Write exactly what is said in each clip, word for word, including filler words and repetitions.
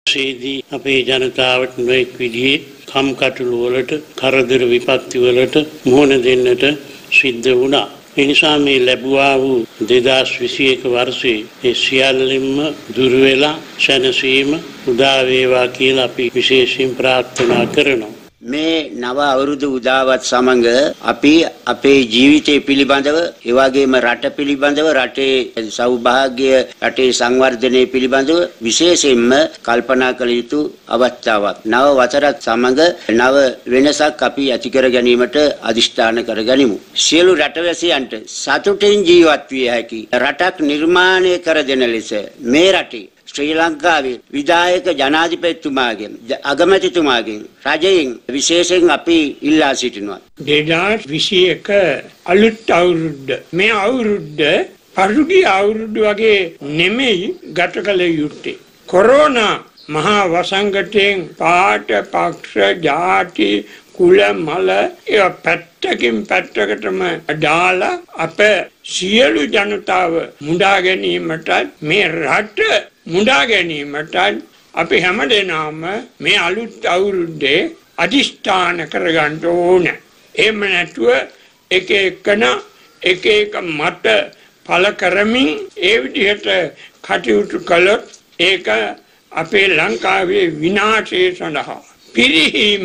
CD අපේ ජනතාවට නොඑක් විදිහේ කම්කටොළු වලට කරදර විපත්ති වලට මුහුණ දෙන්නට සිද්ධ වුණා. ඒ නිසා මේ ලැබුවා වූ දෙදාස් විසි එක වර්ෂයේ ඒ සියල්ලම දුර වෙලා සැනසීම උදා වේවා කියලා අපි විශේෂයෙන් ප්‍රාර්ථනා කරනවා. මේ නව අවුරුදු උදාවත් සමග අපි අපේ ජීවිතය පිළිබඳව ඒ වගේම රට පිළිබඳව රටේ සෞභාග්‍ය රටේ සංවර්ධනය පිළිබඳව විශේෂයෙන්ම කල්පනා කළ යුතු අවස්ථාවක්. නව වසරත් සමග නව වෙනසක් අපි ඇති කර ගැනීමට අදිෂ්ඨාන කරගනිමු. සියලු රටවැසියන්ට සතුටින් ජීවත් විය හැකි රටක් නිර්මාණය කර දෙන ලෙස මේ රටේ ශ්‍රී ලංකාවේ විධායක ජනාධිපතිතුමාගෙන් අගමැතිතුමාගෙන් රජයෙන් විශේෂයෙන් අපි ඉල්ලා සිටිනවා. දෙදාස් විසි එක අලුත් අවුරුද්ද මේ අවුරුද්ද පසුගිය අවුරුද්ද වගේ නෙමෙයි ගත කළ යුත්තේ. කොරෝනා මහා වසංගතයෙන් පාට පක්ෂ ජාති කුල මල ඒ පැත්තකින් පැත්තකටම දාලා අප සියලු ජනතාව මුදා ගැනීමට මේ රට මුදා ගැනීමට අපි හැමදෙනාම මේ අලුත් අවුරුද්දේ අදිෂ්ඨාන කරගන්න ඕන. එහෙම නැතුව එක එකන එක එක මත පළ කරමින් ඒ විදිහට කටයුතු කළොත් ඒක අපේ ලංකාවේ විනාශය සඳහා පිරිහීම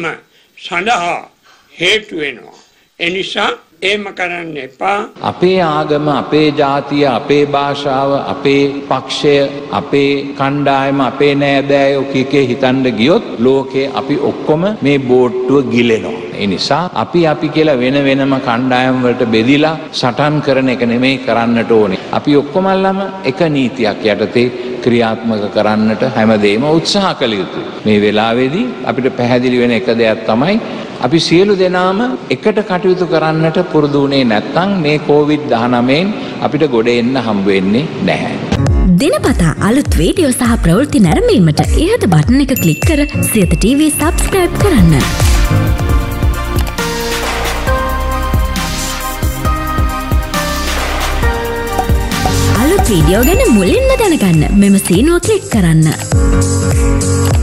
සඳහා හේතු වෙනවා. ඒ නිසා එහෙම කරන්න එපා. අපේ ආගම, අපේ ජාතිය, අපේ භාෂාව, අපේ පක්ෂය, අපේ කණ්ඩායම, අපේ නෑදෑයෝ කීකේ හිතන්න ගියොත් ලෝකේ අපි ඔක්කොම මේ බෝට්ටුව ගිලෙනවා. ඒ නිසා අපි අපි කියලා වෙන වෙනම කණ්ඩායම් වලට බෙදිලා සටන් කරන එක නෙමෙයි කරන්නට ඕනේ. අපි ඔක්කොමල්ලම එක නීතියක් යටතේ ක්‍රියාත්මක කරන්නට හැමදේම උත්සාහ කළ යුතුයි. මේ වෙලාවේදී අපිට පැහැදිලි වෙන එක දෙයක් තමයි අපි සියලු දෙනාම එකට කටයුතු කරන්නට පුරුදු වුණේ නැත්නම් මේ කොවිඩ් දහනවයෙන් අපිට ගොඩ එන්න හම්බ වෙන්නේ නැහැ. දිනපතා අලුත් වීඩියෝ සහ ප්‍රවෘත්ති නැරඹීමට ඉහත බටන් එක ක්ලික් කර සියත ටීවී සබ්ස්ක්‍රයිබ් කරන්න. අලුත් වීඩියෝ ගැන මුලින්ම දැනගන්න මෙම සීනුව ක්ලික් කරන්න.